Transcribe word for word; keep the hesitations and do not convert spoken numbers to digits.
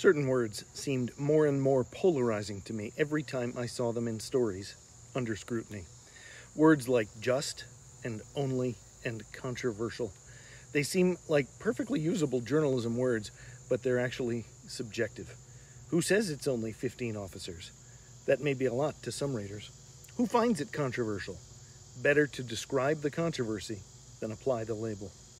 Certain words seemed more and more polarizing to me every time I saw them in stories under scrutiny. Words like just and only and controversial. They seem like perfectly usable journalism words, but they're actually subjective. Who says it's only fifteen officers? That may be a lot to some readers. Who finds it controversial? Better to describe the controversy than apply the label.